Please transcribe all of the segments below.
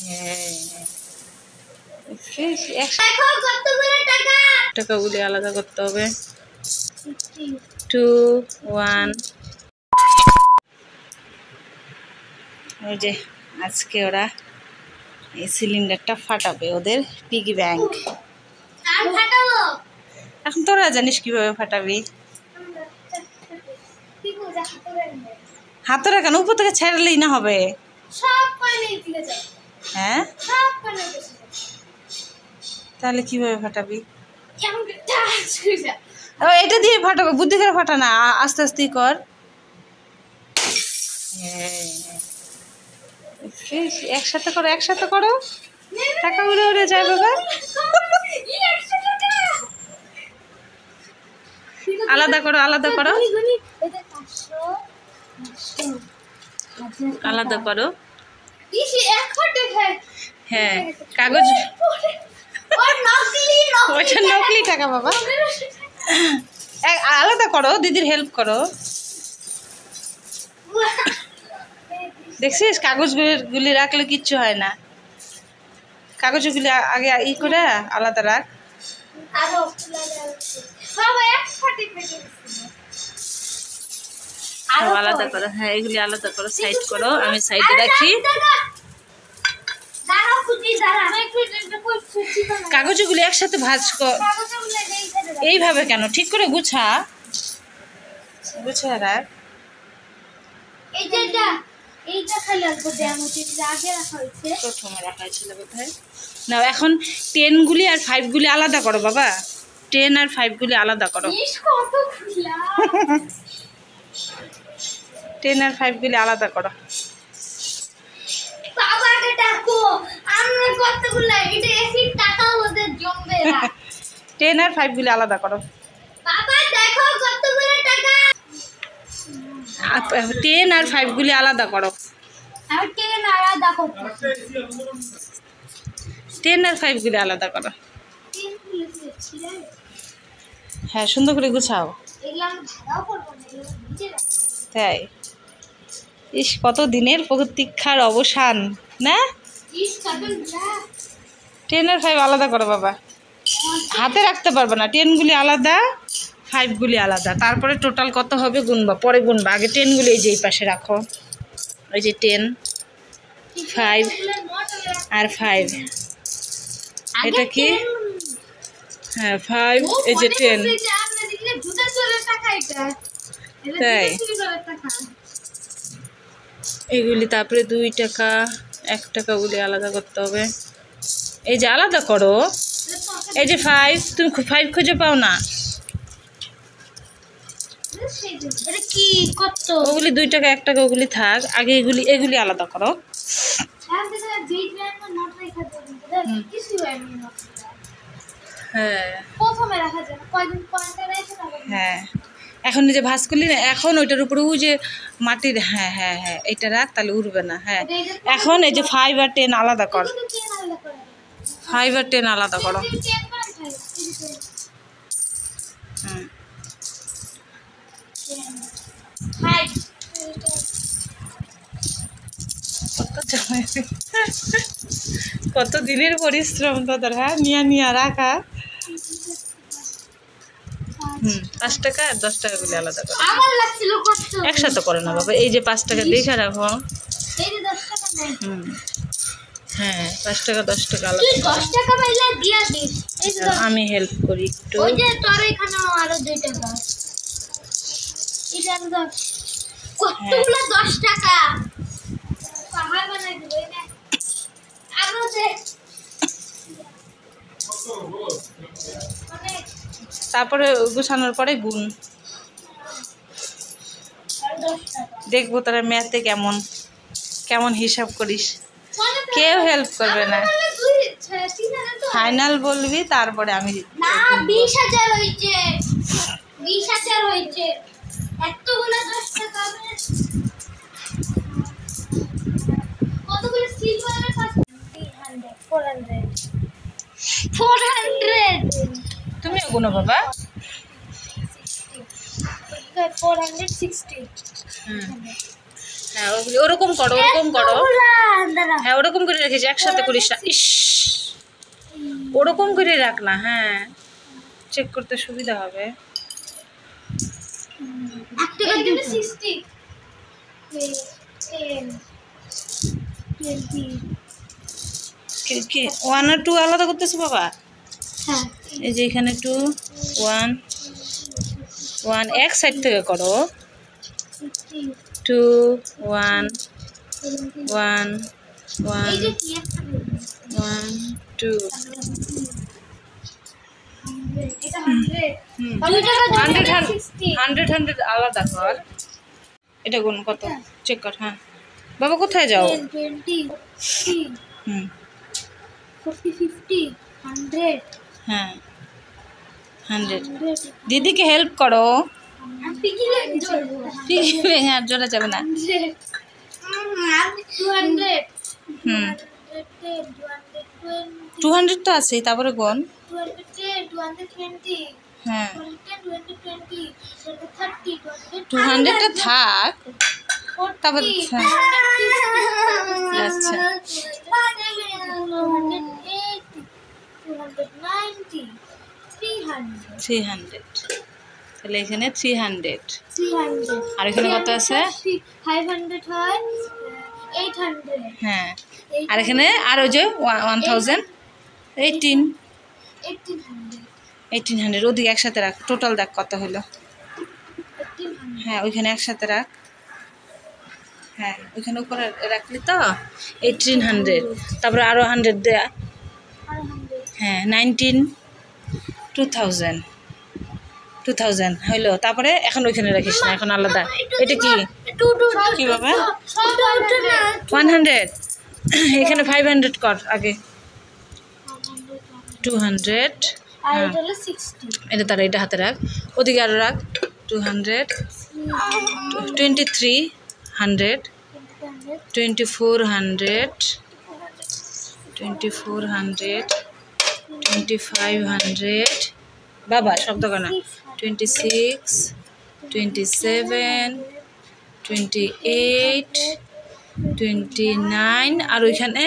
টাকাগুলি আলাদা করতে হবে। 2 1 ওই যে আজকে ওরা এই সিলিন্ডারটা ফাটাবে, ওদের পিগি ব্যাংক। এখন তোরা জানিস কিভাবে ফাটাবি। হাতরা কেন, উপর থেকে ছেড়লেই না হবে। হ্যাঁ তাহলে কিভাবে ফাটাবি? এটা দিয়ে ফাটাবো, বুদ্ধি করে ফাটা না, আস্তে আস্তে কর। একসাথে করো, একসাথে করো, টাকা উড়ে উড়ে যায় বাবা। আলাদা করো, আলাদা করো, আলাদা করো। হ্যাঁ কাগজ, ওইটা নকলি টাকা বাবা। আলাদা করো, দিদির হেল্প করো। দেখছিস কাগজগুলি রাখলে কিচ্ছু হয় না। কাগজগুলি আগে ই করে আলাদা রাখ। আলাদা করো, হ্যাঁ এগুলি আলাদা করো, সাইড করো, আমি সাইডে রাখি। কাগজগুলি একসাথে ভাঁজ কর, এইভাবে কেন, ঠিক করে গুছা, গুছা রাখ। প্রথমে রাখা হয়েছিল বোধহয়। না এখন 10 গুলি আর 5 গুলি আলাদা করো বাবা, 10 আর 5 গুলি আলাদা করো। 10 আর 5 গুলি আলাদা করো। 10 আর 5 গুলি আলাদা করো। 10 আর 5 গুলি আলাদা করো। 10 আর 5 গুলি আলাদা করো। হ্যাঁ সুন্দর করে গুছাও। তাই ইস, কত দিনের প্রতীক্ষার অবসান না। 10 আর 5 আলাদা করো বাবা, হাতে রাখতে পারবে না। 10 গুলি আলাদা, 5 গুলি আলাদা, তারপরে টোটাল কত হবে গুনবা, পরে গুনবা। আগে 10 গুলি এই যে এই পাশে রাখো, ওই যে 10 5 আর 5 এটা কি, হ্যাঁ 5 এই যে 10। তাই এগুলি তারপরে 2 টাকা 1 টাকা গুলি আলাদা করতে হবে। এই যে আলাদা করো, এই যে 5, তুমি 5 খুঁজে পাও না, ওগুলি 2 টাকা 1 টাকা ওগুলি থাক, আগে এগুলি আলাদা করো। হ্যাঁ হ্যাঁ এখন এই যে ভাঁজ করলি না, এখন ওইটার উপরে ওই যে মাটির, হ্যাঁ হ্যাঁ হ্যাঁ এটা রাখ, তাহলে উড়বে না। হ্যাঁ এখন এই যে 5 আর 10 আলাদা কর, 5 আর 10 আলাদা করো। কত দিনের পরিশ্রম তোদের, হ্যাঁ নিয়া রাখা। 5 টাকা আর 10 টাকা গুলি আলাদা করো, একসাথে করো না বাবা। এই যে 5 টাকা দেখে রাখো। হ্যাঁ 5 টাকা 10 টাকা আলাদা, আমি হেল্প করি একটু। তারপরে গুছানোর পরে গুণ দেখবো তোরা ম্যাথে কেমন কেমন হিসাব করিস। কেউ হেল্প করবে না, ফাইনাল বলবি তারপরে আমি। 20,000 হয়েছে, 20,000 হয়েছে, এতগুলো 10 টাকা কতগুলো সিলভারের পাঁচ 400 তুমিও গুনো বাবা। 460। হ্যাঁ ওরকম করো, ওরকম করো। হ্যাঁ ওরকম করে রেখেছি, একসাথে করিস না। ইস, ওরকম করে রাখ না। হ্যাঁ, চেক করতে সুবিধা হবে। একটা করে দিন 60 10 20 কি 1 আর 2 আলাদা করতেছো বাবা? হ্যাঁ এই যে এখানে 2 1 1 এক সাইড থেকে করো। 2 1 1 1 এইটা কি একটা 1 2 এটা 100 হুম। দুইটা 100 60 100 আলাদা কর। এটা গুণ কত চেক কর। হ্যাঁ বাবা, কোথায় যাও? 10 20 30 হুম 40 50 100 হ্যাঁ 100। দিদিকে হেল্প করো। আমি কি লিখছি ঠিক হ্যাঁ, জোরে যাবে না। 200 হুম 220 200 তো আছেই, তারপরে গুণ। 210 220 হ্যাঁ 220 30 200টা থাক, তারপর হ্যাঁ। আচ্ছা। 300, তাহলে এখানে 300। আর এখানে কত আছে? 500 হয় 800 হ্যাঁ, আর এখানে আর ওই যে 1000 18 1800 ওদিকে একসাথে রাখ, টোটাল দেখ কত হলো। হ্যাঁ ওইখানে একসাথে রাখ। হ্যাঁ ওইখানে উপরে রাখলি তো 1800, তারপরে আরো 100 দেয়া। হ্যাঁ 19 2000 হইলো। তারপরে এখন ওইখানে রাখিস না, এখন আলাদা। এটা কি কি বাবা? 100 এখানে 500 কর আগে। 200 আর হ্যাঁ, এটা হলো 60 এটা তারা এটা হাতে রাখ, ওদিকে আরো রাখ। 200 2300 2400 2400 2500 বাবা শব্দ কেন? 26 27 28 29 আর ওইখানে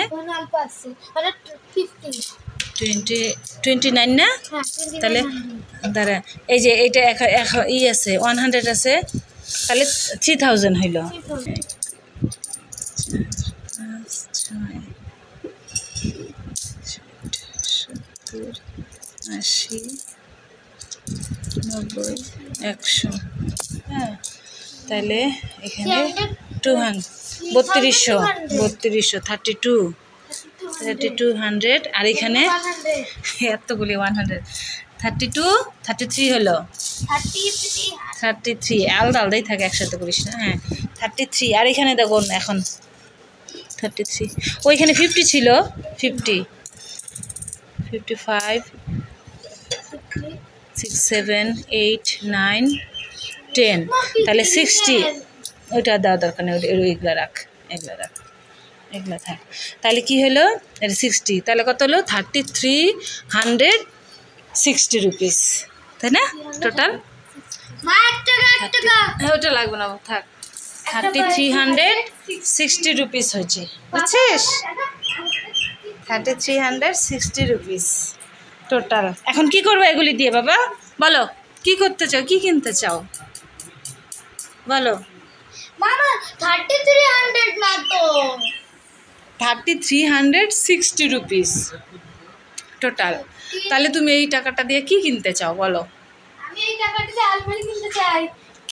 29 না? তাহলে দাঁড়া, এই যে এইটা ই আছে 100 আছে, তাহলে 3000 হইল। 80 90 100। হ্যাঁ তাহলে এখানে 3200 3200 আর এখানে এতগুলি 100 33 হলো 33 আলাদা আলাদাই থাকে, একসাথে করিস না। হ্যাঁ 33 আর এখানে দেখুন এখন 33 ওইখানে 50 ছিল 50 55 6 7 8 9 10 তাহলে 60 ওইটা দেওয়া দরকার নেই, এগুলো রাখ এগুলো থাক। তাহলে কি হলো? এটা 60, তাহলে কত হলো? 3360 রুপিস, তাই না টোটাল? ওটা লাগবে না, থাক। 3360 রুপিস হয়েছে, বুঝছিস? 3360 রুপিস টোটাল। এখন কি করবো এগুলি দিয়ে বাবা? বলো কি করতে চাও, কি কিনতে চাও বলো। মামা 3300 না তো 3360 রুপিস টোটাল। তাহলে তুমি এই টাকাটা দিয়ে কি কিনতে চাও বলো? আমি এই টাকাটা দিয়ে আলমারি কিনতে চাই।